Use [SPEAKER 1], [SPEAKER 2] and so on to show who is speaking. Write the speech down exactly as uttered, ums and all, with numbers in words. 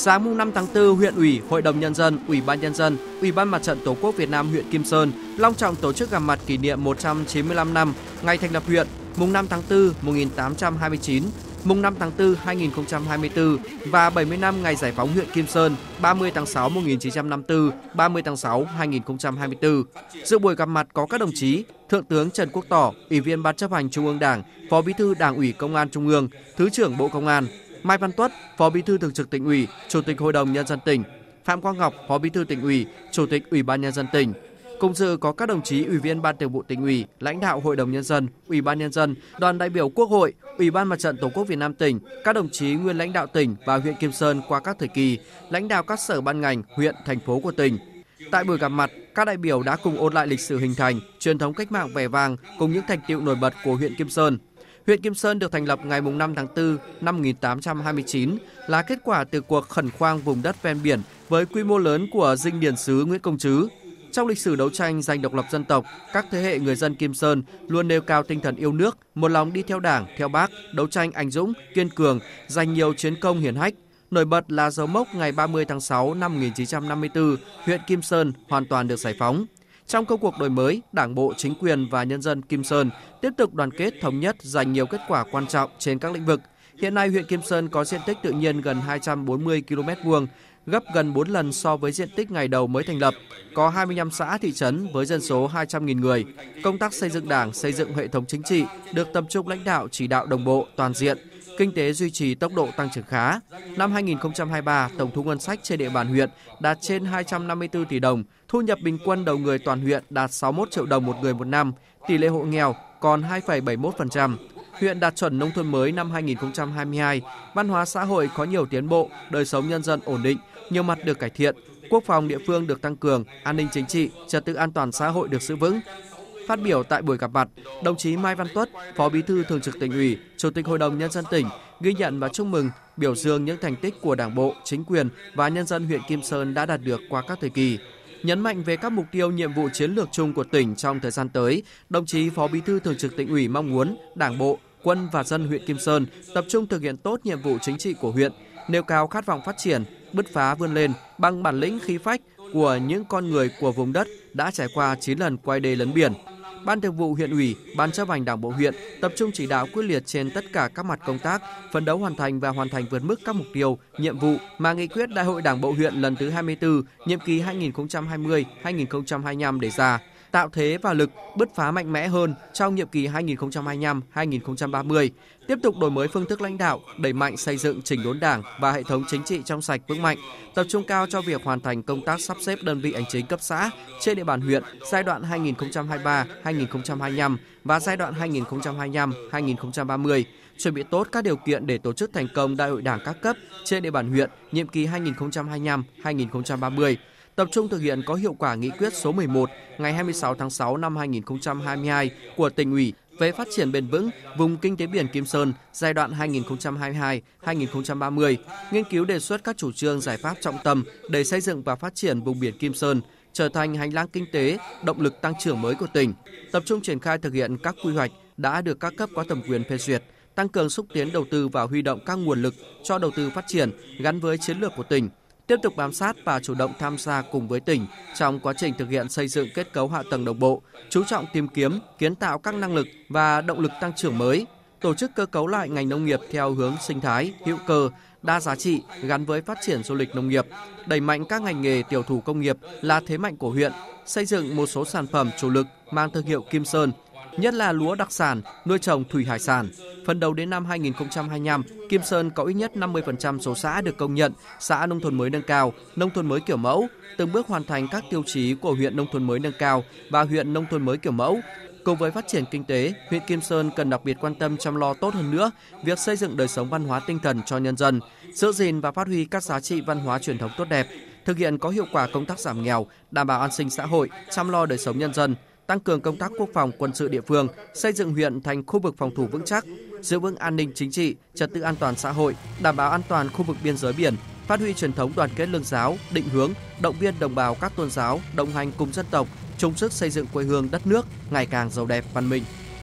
[SPEAKER 1] Sáng mùng năm tháng tư, huyện ủy, hội đồng nhân dân, ủy ban nhân dân, ủy ban mặt trận tổ quốc Việt Nam huyện Kim Sơn long trọng tổ chức gặp mặt kỷ niệm một trăm chín mươi lăm năm ngày thành lập huyện, mùng năm tháng tư một nghìn tám trăm hai mươi chín, mùng năm tháng tư hai nghìn không trăm hai mươi tư và bảy mươi năm ngày giải phóng huyện Kim Sơn, ba mươi tháng sáu một nghìn chín trăm năm mươi tư, ba mươi tháng sáu hai nghìn không trăm hai mươi tư. Dự buổi gặp mặt có các đồng chí Thượng tướng Trần Quốc Tỏ, Ủy viên Ban Chấp hành Trung ương Đảng, Phó Bí thư Đảng ủy Công an Trung ương, Thứ trưởng Bộ Công an, Mai Văn Tuất, Phó Bí thư Thường trực Tỉnh ủy, Chủ tịch Hội đồng nhân dân tỉnh, Phạm Quang Ngọc, Phó Bí thư Tỉnh ủy, Chủ tịch Ủy ban nhân dân tỉnh. Cùng dự có các đồng chí Ủy viên Ban Thường vụ Tỉnh ủy, lãnh đạo Hội đồng nhân dân, Ủy ban nhân dân, đoàn đại biểu Quốc hội, Ủy ban Mặt trận Tổ quốc Việt Nam tỉnh, các đồng chí nguyên lãnh đạo tỉnh và huyện Kim Sơn qua các thời kỳ, lãnh đạo các sở ban ngành, huyện, thành phố của tỉnh. Tại buổi gặp mặt, các đại biểu đã cùng ôn lại lịch sử hình thành, truyền thống cách mạng vẻ vang cùng những thành tựu nổi bật của huyện Kim Sơn. Huyện Kim Sơn được thành lập ngày năm tháng tư năm một nghìn tám trăm hai mươi chín là kết quả từ cuộc khẩn khoang vùng đất ven biển với quy mô lớn của dinh điền sứ Nguyễn Công Trứ. Trong lịch sử đấu tranh giành độc lập dân tộc, các thế hệ người dân Kim Sơn luôn nêu cao tinh thần yêu nước, một lòng đi theo Đảng, theo Bác, đấu tranh anh dũng, kiên cường, giành nhiều chiến công hiển hách. Nổi bật là dấu mốc ngày ba mươi tháng sáu năm một nghìn chín trăm năm mươi tư, huyện Kim Sơn hoàn toàn được giải phóng. Trong công cuộc đổi mới, Đảng bộ, chính quyền và nhân dân Kim Sơn tiếp tục đoàn kết thống nhất, giành nhiều kết quả quan trọng trên các lĩnh vực. Hiện nay, huyện Kim Sơn có diện tích tự nhiên gần hai trăm bốn mươi ki lô mét vuông, gấp gần bốn lần so với diện tích ngày đầu mới thành lập, có hai mươi lăm xã thị trấn với dân số hai trăm nghìn người. Công tác xây dựng Đảng, xây dựng hệ thống chính trị được tập trung lãnh đạo chỉ đạo đồng bộ, toàn diện. Kinh tế duy trì tốc độ tăng trưởng khá. Năm hai nghìn không trăm hai mươi ba, tổng thu ngân sách trên địa bàn huyện đạt trên hai trăm năm mươi tư tỷ đồng, thu nhập bình quân đầu người toàn huyện đạt sáu mươi mốt triệu đồng một người một năm, tỷ lệ hộ nghèo còn hai phẩy bảy mươi mốt phần trăm. Huyện đạt chuẩn nông thôn mới năm hai nghìn không trăm hai mươi hai, văn hóa xã hội có nhiều tiến bộ, đời sống nhân dân ổn định, nhiều mặt được cải thiện, quốc phòng địa phương được tăng cường, an ninh chính trị, trật tự an toàn xã hội được giữ vững. Phát biểu tại buổi gặp mặt, đồng chí Mai Văn Tuất, Phó Bí thư Thường trực Tỉnh ủy, Chủ tịch Hội đồng nhân dân tỉnh ghi nhận và chúc mừng, biểu dương những thành tích của Đảng bộ, chính quyền và nhân dân huyện Kim Sơn đã đạt được qua các thời kỳ. Nhấn mạnh về các mục tiêu nhiệm vụ chiến lược chung của tỉnh trong thời gian tới, đồng chí Phó Bí thư Thường trực Tỉnh ủy mong muốn Đảng bộ, quân và dân huyện Kim Sơn tập trung thực hiện tốt nhiệm vụ chính trị của huyện, nêu cao khát vọng phát triển, bứt phá vươn lên bằng bản lĩnh khí phách của những con người của vùng đất đã trải qua chín lần quay đê lấn biển. Ban Thường vụ huyện ủy, Ban Chấp hành Đảng bộ huyện tập trung chỉ đạo quyết liệt trên tất cả các mặt công tác, phấn đấu hoàn thành và hoàn thành vượt mức các mục tiêu, nhiệm vụ mà nghị quyết Đại hội Đảng bộ huyện lần thứ hai mươi tư, nhiệm kỳ hai nghìn không trăm hai mươi đến hai nghìn không trăm hai mươi lăm đề ra, tạo thế và lực bứt phá mạnh mẽ hơn trong nhiệm kỳ hai nghìn không trăm hai mươi lăm đến hai nghìn không trăm ba mươi, tiếp tục đổi mới phương thức lãnh đạo, đẩy mạnh xây dựng chỉnh đốn Đảng và hệ thống chính trị trong sạch vững mạnh, tập trung cao cho việc hoàn thành công tác sắp xếp đơn vị hành chính cấp xã trên địa bàn huyện giai đoạn hai nghìn không trăm hai mươi ba đến hai nghìn không trăm hai mươi lăm và giai đoạn hai nghìn không trăm hai mươi lăm đến hai nghìn không trăm ba mươi, chuẩn bị tốt các điều kiện để tổ chức thành công Đại hội Đảng các cấp trên địa bàn huyện nhiệm kỳ hai nghìn không trăm hai mươi lăm đến hai nghìn không trăm ba mươi. Tập trung thực hiện có hiệu quả nghị quyết số mười một ngày hai mươi sáu tháng sáu năm hai nghìn không trăm hai mươi hai của Tỉnh ủy về phát triển bền vững vùng kinh tế biển Kim Sơn giai đoạn hai nghìn không trăm hai mươi hai đến hai nghìn không trăm ba mươi, nghiên cứu đề xuất các chủ trương giải pháp trọng tâm để xây dựng và phát triển vùng biển Kim Sơn trở thành hành lang kinh tế, động lực tăng trưởng mới của tỉnh, tập trung triển khai thực hiện các quy hoạch đã được các cấp có thẩm quyền phê duyệt, tăng cường xúc tiến đầu tư và huy động các nguồn lực cho đầu tư phát triển gắn với chiến lược của tỉnh. Tiếp tục bám sát và chủ động tham gia cùng với tỉnh trong quá trình thực hiện xây dựng kết cấu hạ tầng đồng bộ, chú trọng tìm kiếm, kiến tạo các năng lực và động lực tăng trưởng mới, tổ chức cơ cấu lại ngành nông nghiệp theo hướng sinh thái, hữu cơ, đa giá trị gắn với phát triển du lịch nông nghiệp, đẩy mạnh các ngành nghề tiểu thủ công nghiệp là thế mạnh của huyện, xây dựng một số sản phẩm chủ lực mang thương hiệu Kim Sơn, nhất là lúa đặc sản, nuôi trồng thủy hải sản. Phấn đấu đến năm hai nghìn không trăm hai mươi lăm, Kim Sơn có ít nhất năm mươi phần trăm số xã được công nhận xã nông thôn mới nâng cao, nông thôn mới kiểu mẫu, từng bước hoàn thành các tiêu chí của huyện nông thôn mới nâng cao và huyện nông thôn mới kiểu mẫu. Cùng với phát triển kinh tế, huyện Kim Sơn cần đặc biệt quan tâm chăm lo tốt hơn nữa việc xây dựng đời sống văn hóa tinh thần cho nhân dân, giữ gìn và phát huy các giá trị văn hóa truyền thống tốt đẹp, thực hiện có hiệu quả công tác giảm nghèo, đảm bảo an sinh xã hội, chăm lo đời sống nhân dân, tăng cường công tác quốc phòng quân sự địa phương, xây dựng huyện thành khu vực phòng thủ vững chắc, giữ vững an ninh chính trị, trật tự an toàn xã hội, đảm bảo an toàn khu vực biên giới biển, phát huy truyền thống đoàn kết lương giáo, định hướng, động viên đồng bào các tôn giáo đồng hành cùng dân tộc, chung sức xây dựng quê hương đất nước ngày càng giàu đẹp văn minh.